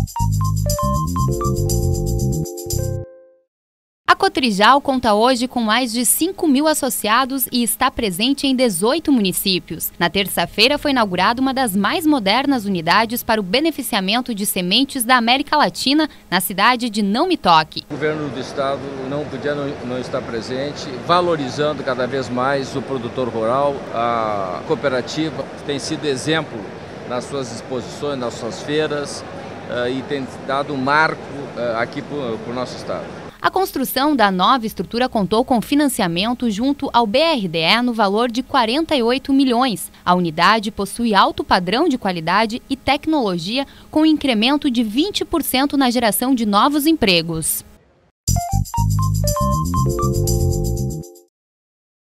A Cotrijal conta hoje com mais de 5.000 associados e está presente em 18 municípios. Na terça-feira foi inaugurada uma das mais modernas unidades para o beneficiamento de sementes da América Latina, na cidade de Não Me Toque. O governo do estado não podia não estar presente, valorizando cada vez mais o produtor rural. A cooperativa tem sido exemplo nas suas exposições, nas suas feiras e tem dado um marco aqui para o nosso estado. A construção da nova estrutura contou com financiamento junto ao BRDE no valor de 48 milhões. A unidade possui alto padrão de qualidade e tecnologia, com incremento de 20% na geração de novos empregos.